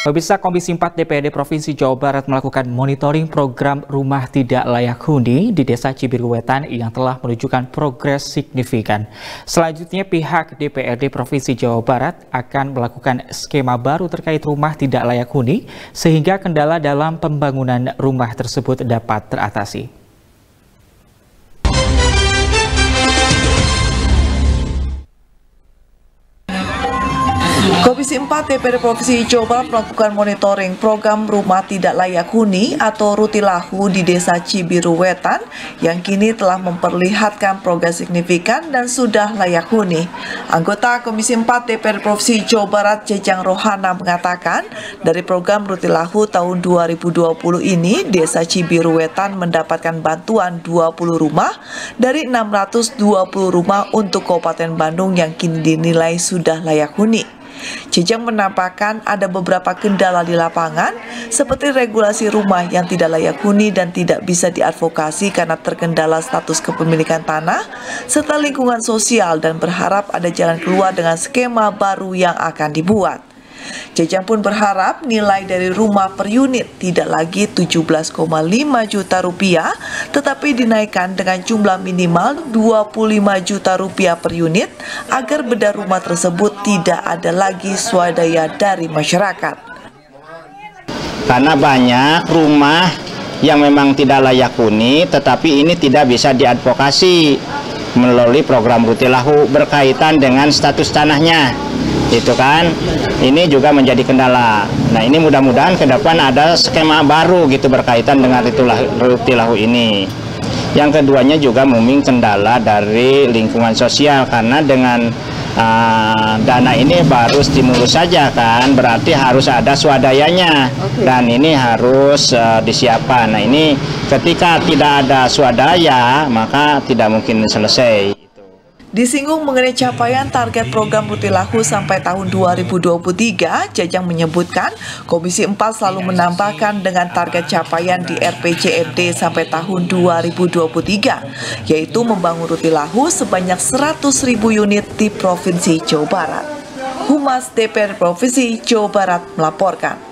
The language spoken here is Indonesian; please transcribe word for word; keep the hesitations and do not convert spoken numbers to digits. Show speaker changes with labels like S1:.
S1: Pemirsa, Komisi empat D P R D Provinsi Jawa Barat melakukan monitoring program rumah tidak layak huni di Desa Cibiruwetan yang telah menunjukkan progres signifikan. Selanjutnya, pihak D P R D Provinsi Jawa Barat akan melakukan skema baru terkait rumah tidak layak huni sehingga kendala dalam pembangunan rumah tersebut dapat teratasi.
S2: Komisi empat D P R D Provinsi Jawa Barat melakukan monitoring program rumah tidak layak huni atau Rutilahu di Desa Cibiruwetan yang kini telah memperlihatkan progres signifikan dan sudah layak huni. Anggota Komisi empat D P R D Provinsi Jawa Barat Jejang Rohana mengatakan, dari program Rutilahu tahun dua ribu dua puluh ini, Desa Cibiruwetan mendapatkan bantuan dua puluh rumah dari enam ratus dua puluh rumah untuk Kabupaten Bandung yang kini dinilai sudah layak huni. Jejang menampakkan ada beberapa kendala di lapangan seperti regulasi rumah yang tidak layak huni dan tidak bisa diadvokasi karena terkendala status kepemilikan tanah serta lingkungan sosial, dan berharap ada jalan keluar dengan skema baru yang akan dibuat. Jejang pun berharap nilai dari rumah per unit tidak lagi tujuh belas koma lima juta rupiah tetapi dinaikkan dengan jumlah minimal dua puluh lima juta rupiah per unit agar bedah rumah tersebut tidak ada lagi swadaya dari masyarakat.
S3: Karena banyak rumah yang memang tidak layak huni tetapi ini tidak bisa diadvokasi melalui program Rutilahu berkaitan dengan status tanahnya. Itu kan, ini juga menjadi kendala. Nah, ini mudah-mudahan ke depan ada skema baru gitu berkaitan dengan Rutilahu ini. Yang keduanya juga mungkin kendala dari lingkungan sosial, karena dengan uh, dana ini baru stimulus saja kan, berarti harus ada swadayanya. Okay. Dan ini harus uh, disiapkan. Nah, ini ketika tidak ada swadaya maka tidak mungkin selesai.
S2: Disinggung mengenai capaian target program Rutilahu sampai tahun dua ribu dua puluh tiga, Jajang menyebutkan Komisi empat selalu menambahkan dengan target capaian di R P J M D sampai tahun dua ribu dua puluh tiga, yaitu membangun Rutilahu sebanyak seratus ribu unit di Provinsi Jawa Barat. Humas D P R D Provinsi Jawa Barat melaporkan.